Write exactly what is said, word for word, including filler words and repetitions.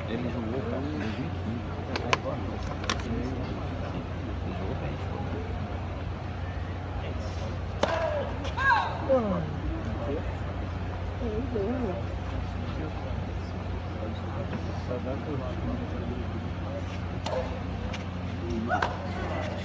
Ele jogou, cara, em dois mil e quinze. Ele jogou bem, Só dá por